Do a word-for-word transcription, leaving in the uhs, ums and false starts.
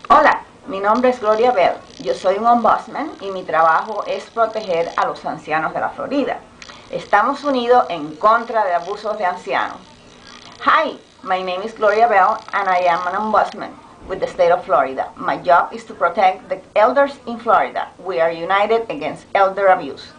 Hola, mi nombre es Gloria Bell. Yo soy un ombudsman y mi trabajo es proteger a los ancianos de la Florida. Estamos unidos en contra de abusos de ancianos. Hi, my name is Gloria Bell and I am an ombudsman with the state of Florida. My job is to protect the elders in Florida. We are united against elder abuse.